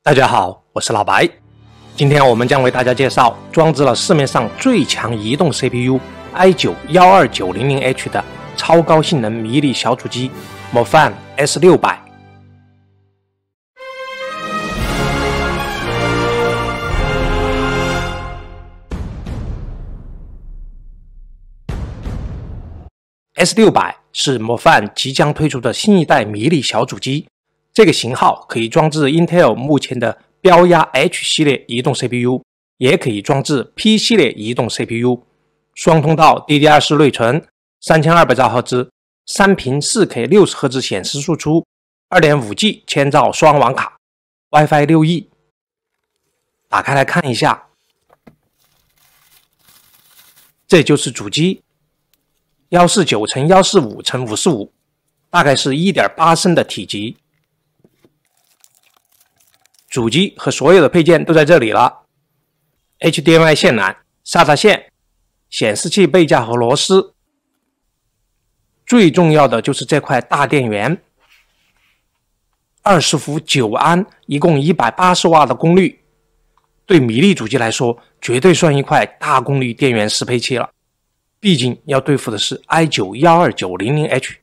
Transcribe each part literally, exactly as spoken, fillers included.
大家好，我是老白。今天我们将为大家介绍装置了市面上最强移动 C P U i 九 一二九零零 H 的超高性能迷你小主机 Mofan S 六百。S 六百 是 Mofan 即将推出的新一代迷你小主机，这个型号可以装置 Intel 目前的标压 H 系列移动 C P U， 也可以装置 P 系列移动 C P U， 双通道 D D R 四 内存， 三千二百兆赫兹，三屏 四K 六十赫兹显示输出， 二点五 G 千兆双网卡， WiFi 六 E。 打开来看一下，这就是主机，一四九乘一四五乘五四五，大概是 一点八升的体积。主机和所有的配件都在这里了 ，H D M I 线缆、S A T A 线、显示器背架和螺丝。最重要的就是这块大电源，二十伏九安，一共一百八十瓦的功率，对迷你主机来说，绝对算一块大功率电源适配器了。毕竟要对付的是 i 九 一二九零零 H。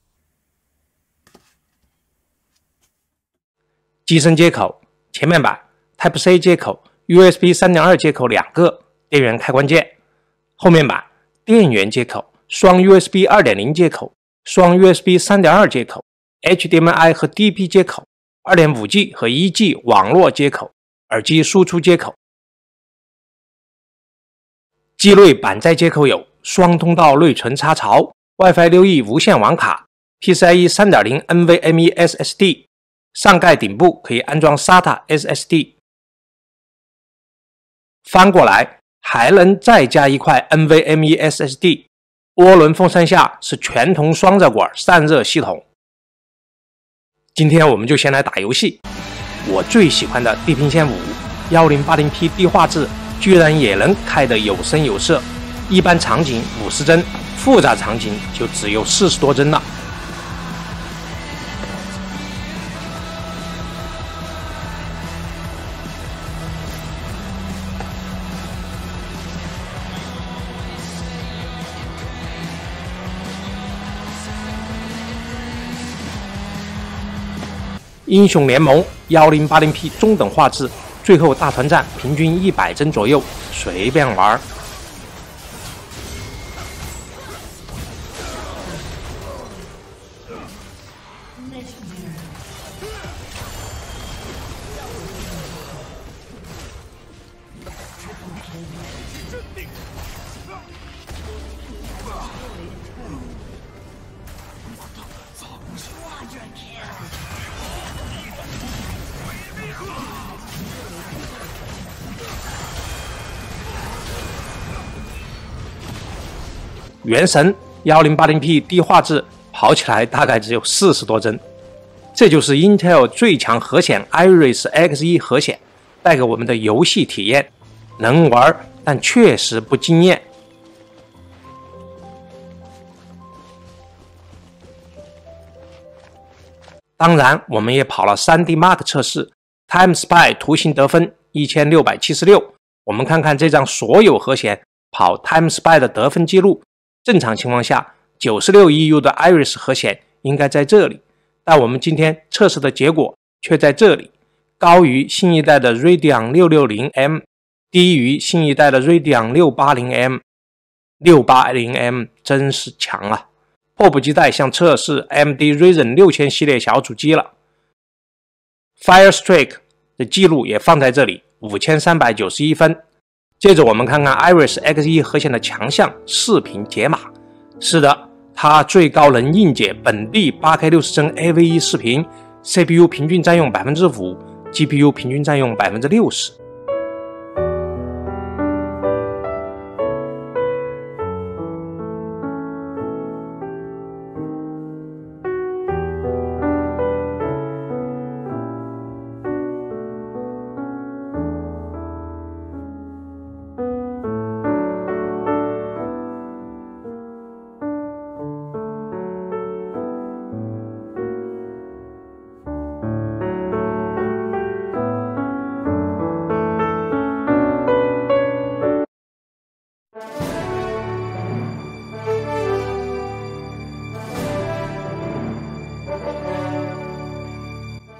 机身接口，前面板 Type C 接口， U S B 三点二 接口两个，电源开关键。后面板电源接口，双 U S B 二点零 接口，双 U S B 三点二 接口， H D M I 和 D P 接口， 二点五 G 和 一 G 网络接口，耳机输出接口。机内板载接口有双通道内存插槽， WiFi 六 E 无线网卡， PCIe 三点零 NVMe S S D， 上盖顶部可以安装 S A T A S S D。 翻过来还能再加一块 NVMe S S D， 涡轮风扇下是全铜双热管散热系统。今天我们就先来打游戏，我最喜欢的地平线五 一零八零P 低画质居然也能开得有声有色，一般场景五十帧，复杂场景就只有四十多帧了。英雄联盟 一零八零P 中等画质，最后大团战平均一百帧左右，随便玩。原神 一零八零P 低画质，跑起来大概只有四十多帧。这就是 Intel 最强核显 Iris X 一 核显带给我们的游戏体验，能玩但确实不惊艳。当然我们也跑了 三 D Mark 测试， TimeSpy 图形得分一千六百七十六。我们看看这张所有核显跑 TimeSpy 的得分记录。正常情况下 九十六 E U 的 Iris 核显应该在这里，但我们今天测试的结果却在这里，高于新一代的 Radeon 六六零 M， 低于新一代的 Radeon 六八零 M。 六八零 M 真是强啊，迫不及待想测试 A M D Ryzen 六千系列小主机了。 Firestreak 的记录也放在这里，五千三百九十一分。接着我们看看 Iris X 一 核显的强项，视频解码。是的，它最高能硬解本地 八K 六十帧 A V 一 视频， C P U 平均占用 百分之五， G P U 平均占用 百分之六十。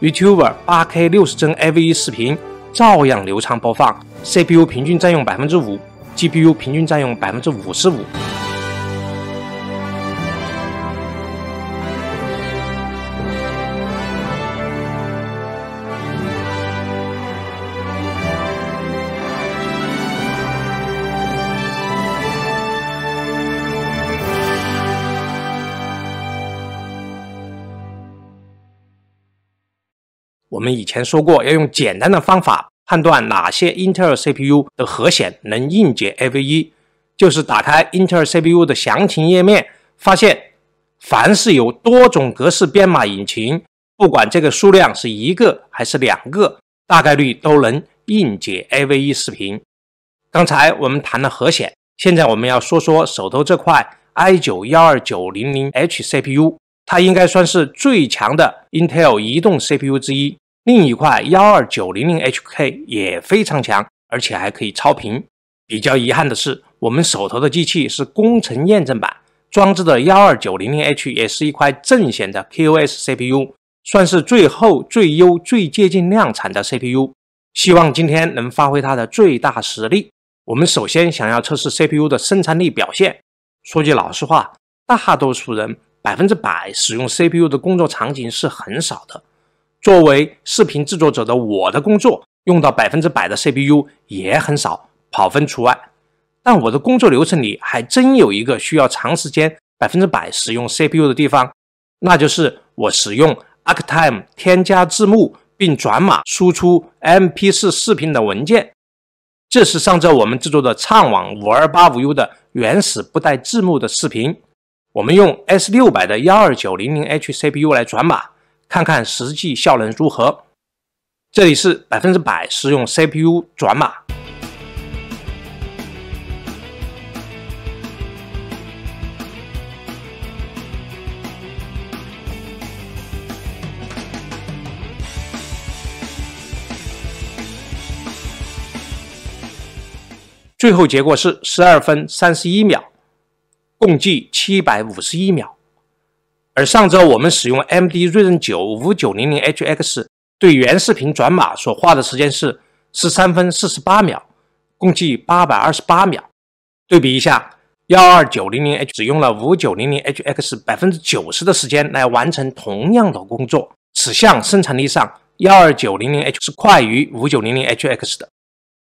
YouTuber 八 K 六十帧 A V E 视频照样流畅播放 ，C P U 平均占用 百分之五， G P U 平均占用 百分之五十五。我们以前说过，要用简单的方法判断哪些英特尔 C P U 的核显能硬解 A V E， 就是打开英特尔 C P U 的详情页面，发现凡是有多种格式编码引擎，不管这个数量是一个还是两个，大概率都能硬解 A V E 视频。刚才我们谈了核显，现在我们要说说手头这块 i 九 一二九零零 H C P U， 它应该算是最强的 Intel 移动 C P U 之一。另一块 一二九零零 H K 也非常强，而且还可以超频。比较遗憾的是，我们手头的机器是工程验证版，装置的 一二九零零 H 也是一块正显的 K O S C P U， 算是最后最优最接近量产的 C P U。希望今天能发挥它的最大实力。我们首先想要测试 C P U 的生产力表现。说句老实话，大多数人百分之百使用 C P U 的工作场景是很少的。作为视频制作者的我的工作，用到百分之百的 C P U 也很少，跑分除外。但我的工作流程里还真有一个需要长时间百分之百使用 C P U 的地方，那就是我使用 Arctime 添加字幕并转码输出 M P 四 视频的文件。这是上周我们制作的畅网 五二八五 U 的原始不带字幕的视频，我们用 S 六百 的 一二九零零 H C P U 来转码，看看实际效能如何。这里是百分之百使用 C P U 转码。最后结果是十二分三十一秒，共计七百五十一秒。而上周我们使用 A M D Ryzen 九 五九零零 H X 对原视频转码所花的时间是十三分四十八秒，共计八百二十八秒。对比一下 一二九零零 H 只用了 五九零零 H X 百分之九十 的时间来完成同样的工作，此项生产力上 一二九零零 H 是快于 五九零零 H X 的。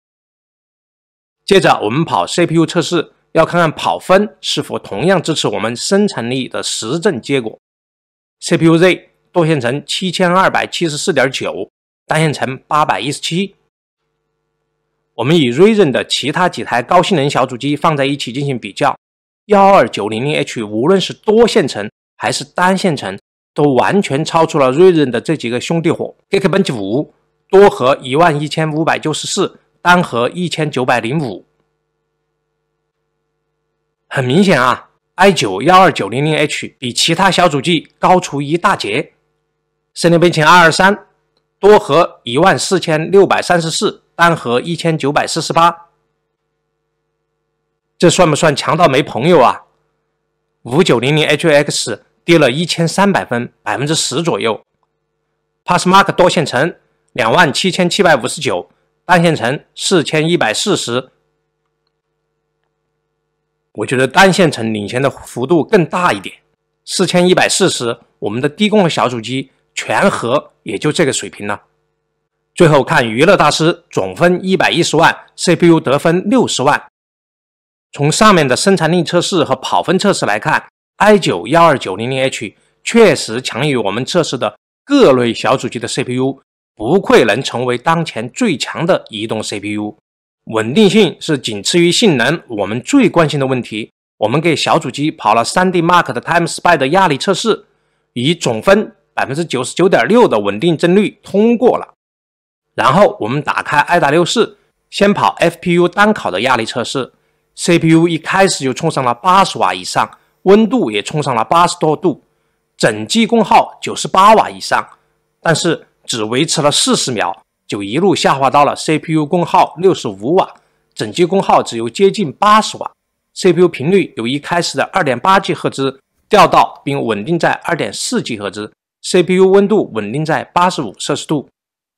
接着我们跑 C P U 测试，要看看跑分是否同样支持我们生产力的实证结果。C P U Z 多线程 七千二百七十四点九， 单线程八百一十七。我们以 Ryzen 的其他几台高性能小主机放在一起进行比较， 一二九零零 H 无论是多线程还是单线程，都完全超出了 Ryzen 的这几个兄弟伙。 Geekbench 五多核一万一千五百九十四，单核一千九百零五。很明显啊 ，i 九 一二九零零 H 比其他小主机高出一大截。森林杯前二二三多核一万四千六百三十四，单核一千九百四十八。这算不算强到没朋友啊 ？五九零零 H X 跌了一千三百分， 百分之十 左右。Passmark 多线程两万七千七百五十九，单线程四千一百四十。我觉得单线程领先的幅度更大一点，四千一百四十，我们的低功的小主机全核也就这个水平了。最后看娱乐大师总分一百一十万 ，C P U 得分六十万。从上面的生产力测试和跑分测试来看 ，i 九 一二九零零 H 确实强于我们测试的各类小主机的 C P U， 不愧能成为当前最强的移动 C P U。稳定性是仅次于性能我们最关心的问题。我们给小主机跑了 三 D Mark 的 TimeSpy 的压力测试，以总分 百分之九十九点六 的稳定帧率通过了。然后我们打开 i 打六四，先跑 F P U 单烤的压力测试， C P U 一开始就冲上了八十瓦以上，温度也冲上了八十多度，整机功耗九十八瓦以上，但是只维持了四十秒就一路下滑到了 C P U 功耗六十五瓦，整机功耗只有接近八十瓦， C P U 频率由一开始的 二点八 吉赫兹 掉到并稳定在 二点四 吉赫兹， C P U 温度稳定在八十五摄氏度。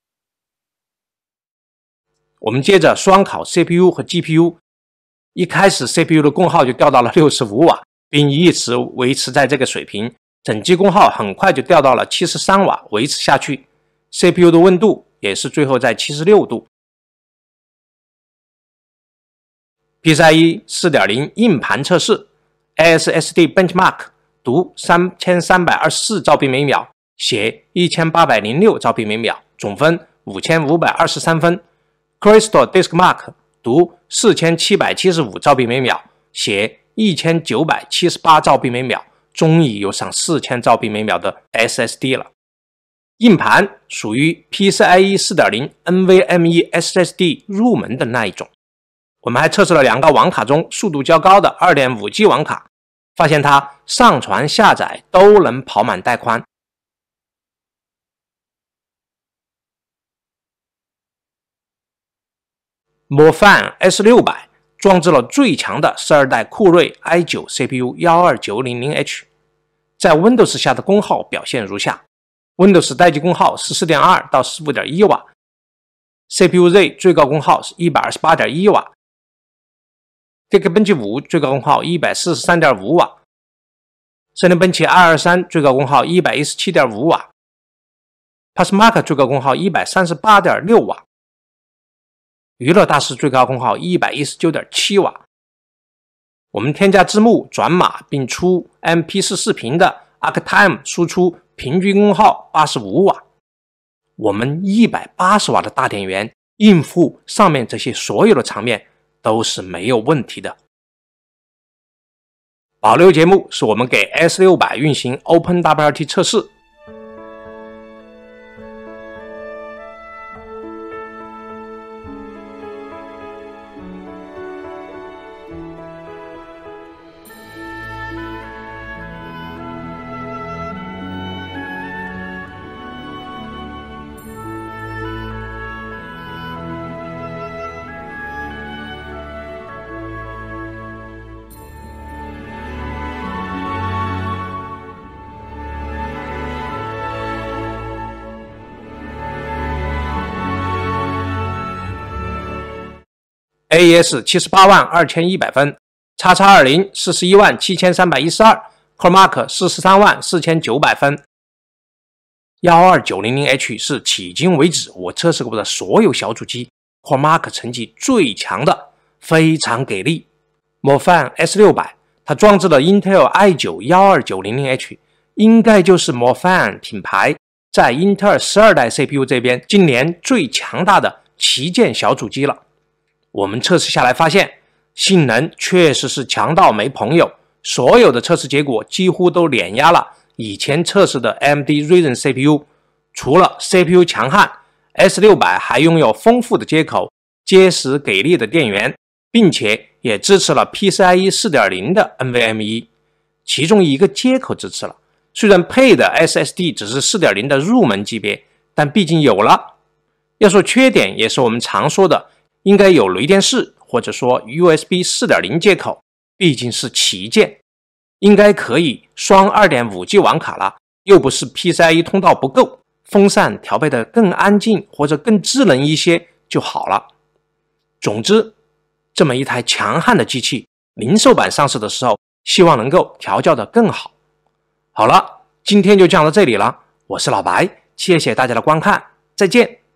我们接着双烤 C P U 和 G P U， 一开始 C P U 的功耗就掉到了六十五瓦，并一直维持在这个水平，整机功耗很快就掉到了七十三瓦，维持下去。C P U 的温度也是最后在七十六度。P C I E 四点零 硬盘测试 A S S D Benchmark 读三千三百二十四兆并每秒，写一千八百零六兆并每秒，总分五千五百二十三分。Crystal Disk Mark 读四千七百七十五兆并每秒，写一千九百七十八兆并每秒，终于有上四千兆并每秒的 S S D 了。硬盘属于 P C I E 四点零 NVMe S S D 入门的那一种。我们还测试了两个网卡中速度较高的 二点五 G 网卡，发现它上传下载都能跑满带宽。Morphan S 六百 装置了最强的十二代酷睿 i 九 C P U 一二九零零 H， 在 Windows 下的功耗表现如下。Windows 待机功耗 十四点二 到 十五点一 瓦 ，C P U Z 最高功耗是 一百二十八点一 瓦 ，Geekbench 五 最高功耗 一百四十三点五 瓦，森林奔驰二二三最高功耗 一百一十七点五 瓦 ，Passmark 最高功耗 一百三十八点六 瓦，娱乐大师最高功耗 一百一十九点七 瓦。我们添加字幕、转码并出 M P 四 视频的 Arctime 输出平均功耗八十五瓦，我们一百八十瓦的大电源应付上面这些所有的场面都是没有问题的。保留节目是我们给 S 六百 运行 OpenWRT 测试。A E S 七十八万二千一百分 ，X X 二零 四十一万七千三百一十二 ，CoreMark 四十三万四千九百分。一二九零零 H 是迄今为止我测试过的所有小主机 CoreMark 成绩最强的，非常给力。Morphan S 六百 它装置了 Intel i 九 一二九零零 H， 应该就是 Morphan 品牌在英特尔十二代 C P U 这边今年最强大的旗舰小主机了。我们测试下来发现，性能确实是强到没朋友，所有的测试结果几乎都碾压了以前测试的 A M D Ryzen C P U。除了 C P U 强悍 ，S 六百 还拥有丰富的接口、结实给力的电源，并且也支持了 P C I E 四点零 的 NVMe， 其中一个接口支持了。虽然配的 S S D 只是 四点零 的入门级别，但毕竟有了。要说缺点，也是我们常说的，应该有雷电式或者说 U S B 四点零 接口，毕竟是旗舰，应该可以双 二点五 G 网卡了，又不是 P C I E 通道不够，风扇调配的更安静或者更智能一些就好了。总之，这么一台强悍的机器，零售版上市的时候，希望能够调教的更好。好了，今天就讲到这里了，我是老白，谢谢大家的观看，再见。